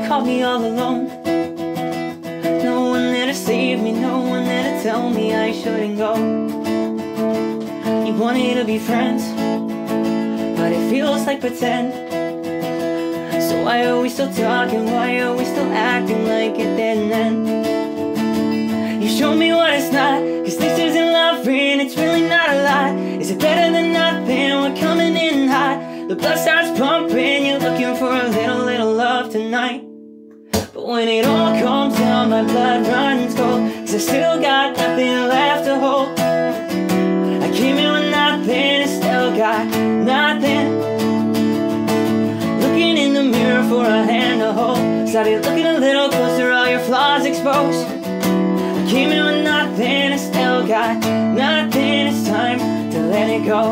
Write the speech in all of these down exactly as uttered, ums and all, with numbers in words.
caught me all alone. No one there to save me, no one there to tell me I shouldn't go. You wanted to be friends, but it feels like pretend. So why are we still talking, why are we still acting like it didn't end? You show me what it's not, cause this isn't love and it's really not a lot. Is it better than nothing, we're coming in hot. The blood starts pumping, you're looking for a little, little love tonight. But when it all comes down, my blood runs cold, cause I still got nothing left to hold. I came in with nothing and still got nothing. Looking in the mirror for a hand to hold, started looking a little closer, all your flaws exposed. I came in with nothing and still got nothing. It's time to let it go.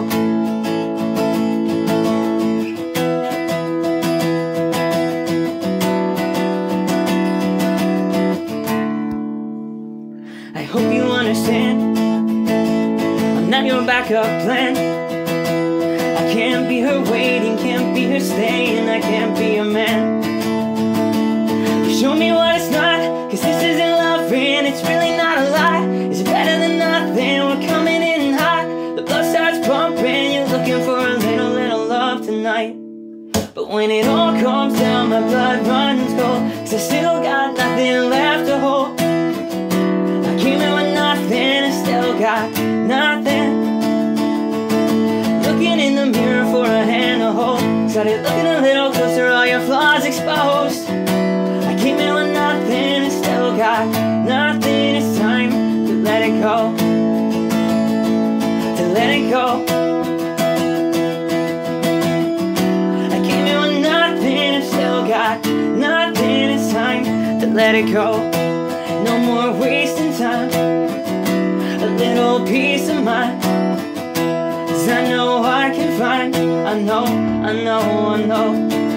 I hope you understand, I'm not your backup plan. I can't be her waiting, can't be her staying, I can't be your man. You show me what it's not, cause this isn't love and it's really not a lie. Is it better than nothing, we're coming in hot. The blood starts pumping, you're looking for a little, little love tonight. But when it all comes down, my blood runs cold, cause I still got nothing left to hold. Came in with nothing and still got nothing. Looking in the mirror for a hand to hold, started looking a little closer, all your flaws exposed. I came in with nothing and still got nothing. It's time to let it go, to let it go. I came in with nothing and still got nothing. It's time to let it go. No more wasting time, a little peace of mind. Cause I know I can find, I know, I know, I know.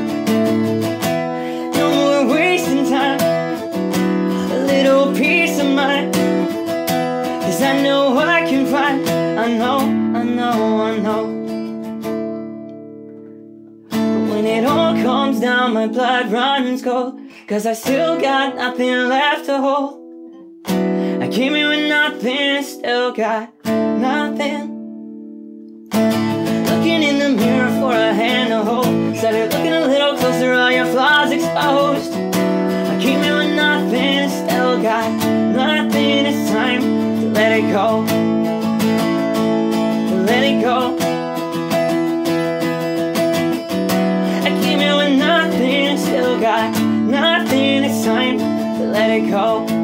No more wasting time, a little peace of mind. Cause I know I can find, I know, I know, I know. But when it all comes down, my blood runs cold, cause I still got nothing left to hold. I came in with nothing, still got nothing. Looking in the mirror for a hand to hold, started looking a little closer, all your flaws exposed. I came in with nothing, still got nothing. It's time to let it go, to let it go. I came in with nothing, still got nothing. It's time to let it go.